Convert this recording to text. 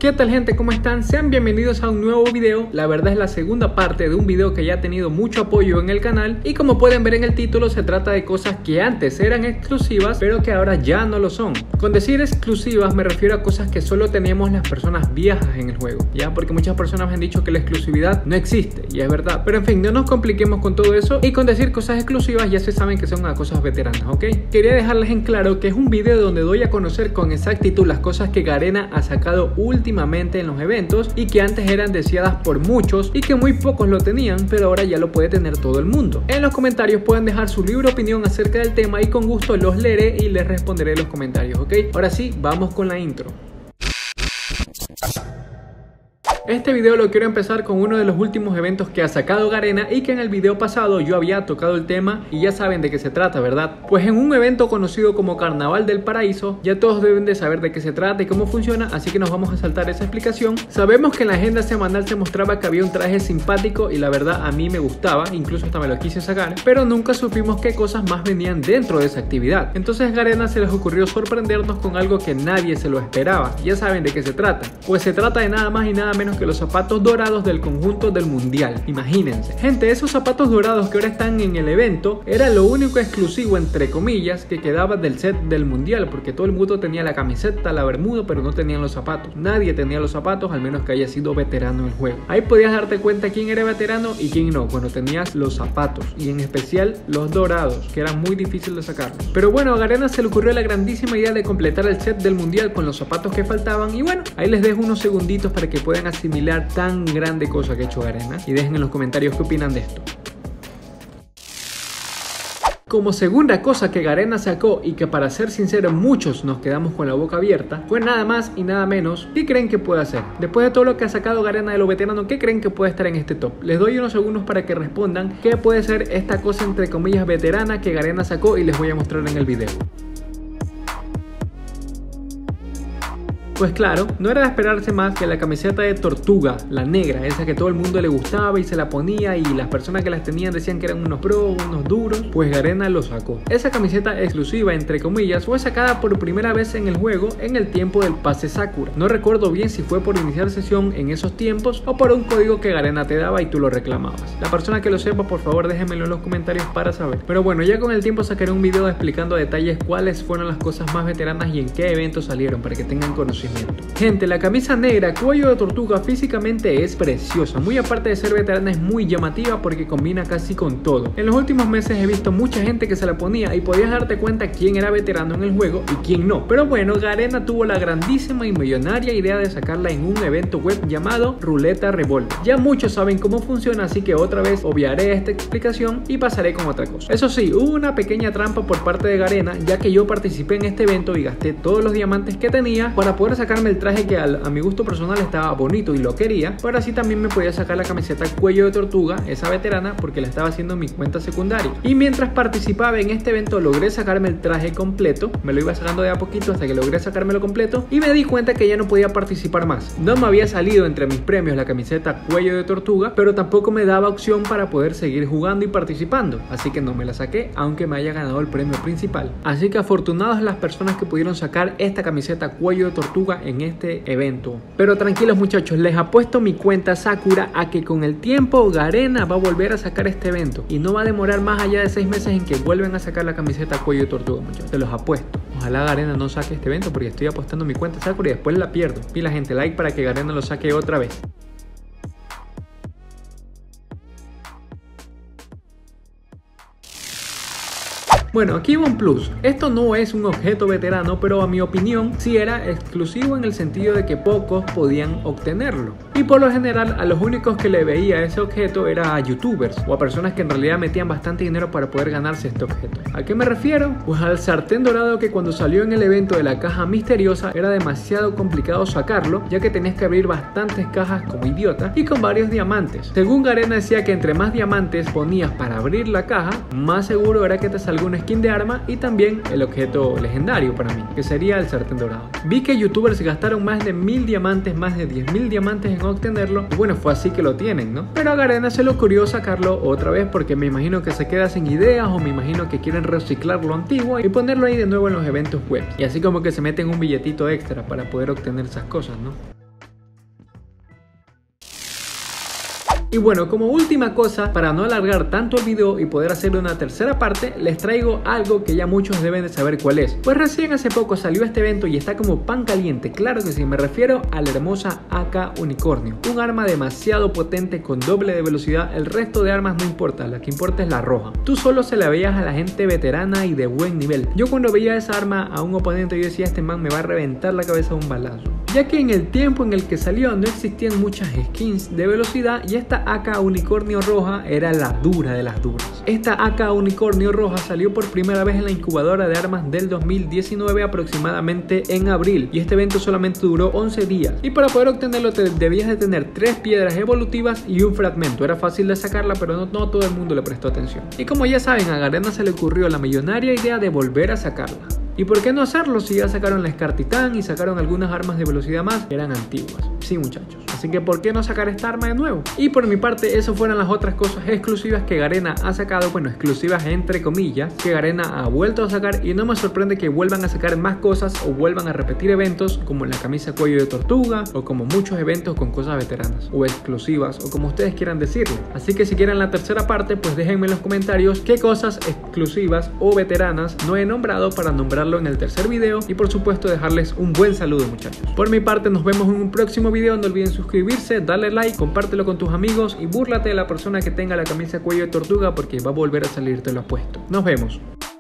¿Qué tal gente? ¿Cómo están? Sean bienvenidos a un nuevo video. La verdad es la segunda parte de un video que ya ha tenido mucho apoyo en el canal. Y como pueden ver en el título, se trata de cosas que antes eran exclusivas, pero que ahora ya no lo son. Con decir exclusivas me refiero a cosas que solo teníamos las personas viejas en el juego, ¿ya? Porque muchas personas me han dicho que la exclusividad no existe, y es verdad. Pero en fin, no nos compliquemos con todo eso. Y con decir cosas exclusivas ya se saben que son a cosas veteranas, ¿ok? Quería dejarles en claro que es un video donde doy a conocer con exactitud las cosas que Garena ha sacado últimamente en los eventos y que antes eran deseadas por muchos y que muy pocos lo tenían, pero ahora ya lo puede tener todo el mundo. En los comentarios pueden dejar su libre opinión acerca del tema y con gusto los leeré y les responderé los comentarios, ¿ok? Ahora sí, vamos con la intro. Este video lo quiero empezar con uno de los últimos eventos que ha sacado Garena y que en el video pasado yo había tocado el tema y ya saben de qué se trata, ¿verdad? Pues en un evento conocido como Carnaval del Paraíso, ya todos deben de saber de qué se trata y cómo funciona, así que nos vamos a saltar esa explicación. Sabemos que en la agenda semanal se mostraba que había un traje simpático y la verdad a mí me gustaba, incluso hasta me lo quise sacar, pero nunca supimos qué cosas más vendían dentro de esa actividad. Entonces Garena se les ocurrió sorprendernos con algo que nadie se lo esperaba. Ya saben de qué se trata, pues se trata de nada más y nada menos que los zapatos dorados del conjunto del mundial. Imagínense, gente, esos zapatos dorados que ahora están en el evento era lo único exclusivo entre comillas que quedaba del set del mundial, porque todo el mundo tenía la camiseta, la bermuda, pero no tenían los zapatos. Nadie tenía los zapatos, al menos que haya sido veterano en el juego. Ahí podías darte cuenta quién era veterano y quién no, cuando tenías los zapatos, y en especial los dorados, que eran muy difíciles de sacarlos. Pero bueno, a Garena se le ocurrió la grandísima idea de completar el set del mundial con los zapatos que faltaban, y bueno, ahí les dejo unos segunditos para que puedan asimilar tan grande cosa que ha hecho Garena y dejen en los comentarios qué opinan de esto. Como segunda cosa que Garena sacó y que para ser sincero muchos nos quedamos con la boca abierta, fue nada más y nada menos. ¿Qué creen que puede hacer? Después de todo lo que ha sacado Garena de lo veterano, ¿qué creen que puede estar en este top? Les doy unos segundos para que respondan qué puede ser esta cosa entre comillas veterana que Garena sacó y les voy a mostrar en el video. Pues claro, no era de esperarse más que la camiseta de Tortuga, la negra, esa que todo el mundo le gustaba y se la ponía y las personas que las tenían decían que eran unos pros, unos duros, pues Garena lo sacó. Esa camiseta exclusiva entre comillas fue sacada por primera vez en el juego en el tiempo del pase Sakura. No recuerdo bien si fue por iniciar sesión en esos tiempos o por un código que Garena te daba y tú lo reclamabas. La persona que lo sepa, por favor déjenmelo en los comentarios para saber. Pero bueno, ya con el tiempo sacaré un video explicando a detalles cuáles fueron las cosas más veteranas y en qué eventos salieron para que tengan conocimiento. Gente, la camisa negra cuello de tortuga físicamente es preciosa, muy aparte de ser veterana es muy llamativa porque combina casi con todo. En los últimos meses he visto mucha gente que se la ponía y podías darte cuenta quién era veterano en el juego y quién no. Pero bueno, Garena tuvo la grandísima y millonaria idea de sacarla en un evento web llamado Ruleta Revolver. Ya muchos saben cómo funciona, así que otra vez obviaré esta explicación y pasaré con otra cosa. Eso sí, hubo una pequeña trampa por parte de Garena, ya que yo participé en este evento y gasté todos los diamantes que tenía para poder sacarme el traje que a mi gusto personal estaba bonito y lo quería, pero así también me podía sacar la camiseta cuello de tortuga, esa veterana, porque la estaba haciendo en mi cuenta secundaria. Y mientras participaba en este evento logré sacarme el traje completo, me lo iba sacando de a poquito hasta que logré sacármelo completo y me di cuenta que ya no podía participar más. No me había salido entre mis premios la camiseta cuello de tortuga, pero tampoco me daba opción para poder seguir jugando y participando, así que no me la saqué aunque me haya ganado el premio principal. Así que afortunadas las personas que pudieron sacar esta camiseta cuello de tortuga en este evento. Pero tranquilos muchachos, les apuesto mi cuenta Sakura a que con el tiempo Garena va a volver a sacar este evento y no va a demorar más allá de 6 meses en que vuelven a sacar la camiseta cuello de tortuga, muchachos, te los apuesto. Ojalá Garena no saque este evento porque estoy apostando mi cuenta Sakura y después la pierdo. Pila gente, like para que Garena lo saque otra vez. Bueno, aquí va un plus. Esto no es un objeto veterano, pero a mi opinión sí era exclusivo en el sentido de que pocos podían obtenerlo. Y por lo general a los únicos que le veía ese objeto era a youtubers o a personas que en realidad metían bastante dinero para poder ganarse este objeto. ¿A qué me refiero? Pues al sartén dorado que cuando salió en el evento de la caja misteriosa era demasiado complicado sacarlo, ya que tenías que abrir bastantes cajas como idiota y con varios diamantes. Según Garena decía que entre más diamantes ponías para abrir la caja, más seguro era que te salga una skin de arma y también el objeto legendario para mí, que sería el sartén dorado. Vi que youtubers gastaron más de 1000 diamantes, más de 10.000 diamantes en obtenerlo y bueno, fue así que lo tienen, ¿no? Pero a Garena se le ocurrió sacarlo otra vez porque me imagino que se queda sin ideas o me imagino que quieren reciclar lo antiguo y ponerlo ahí de nuevo en los eventos web y así como que se meten un billetito extra para poder obtener esas cosas, ¿no? Y bueno, como última cosa, para no alargar tanto el video y poder hacer una tercera parte, les traigo algo que ya muchos deben de saber cuál es. Pues recién hace poco salió este evento y está como pan caliente, claro que sí, me refiero a la hermosa AK Unicornio. Un arma demasiado potente con doble de velocidad, el resto de armas no importa, la que importa es la roja. Tú solo se la veías a la gente veterana y de buen nivel. Yo cuando veía esa arma a un oponente yo decía, este man me va a reventar la cabeza de un balazo. Ya que en el tiempo en el que salió no existían muchas skins de velocidad y esta AK Unicornio roja era la dura de las duras. Esta AK Unicornio roja salió por primera vez en la incubadora de armas del 2019 aproximadamente en abril y este evento solamente duró 11 días y para poder obtenerlo debías de tener 3 piedras evolutivas y un fragmento. Era fácil de sacarla pero no todo el mundo le prestó atención. Y como ya saben, a Garena se le ocurrió la millonaria idea de volver a sacarla. ¿Y por qué no hacerlo si ya sacaron la Scar Titan y sacaron algunas armas de velocidad más que eran antiguas? Sí, muchachos. Así que ¿por qué no sacar esta arma de nuevo? Y por mi parte, eso fueron las otras cosas exclusivas que Garena ha sacado, bueno, exclusivas entre comillas, que Garena ha vuelto a sacar y no me sorprende que vuelvan a sacar más cosas o vuelvan a repetir eventos como la camisa cuello de tortuga o como muchos eventos con cosas veteranas o exclusivas o como ustedes quieran decirle. Así que si quieren la tercera parte, pues déjenme en los comentarios qué cosas exclusivas o veteranas no he nombrado para nombrarlo en el tercer video y por supuesto dejarles un buen saludo, muchachos. Por mi parte, nos vemos en un próximo video. No olviden suscribirse, darle like, compártelo con tus amigos y búrlate de la persona que tenga la camisa cuello de tortuga porque va a volver a salir, te lo apuesto. Nos vemos.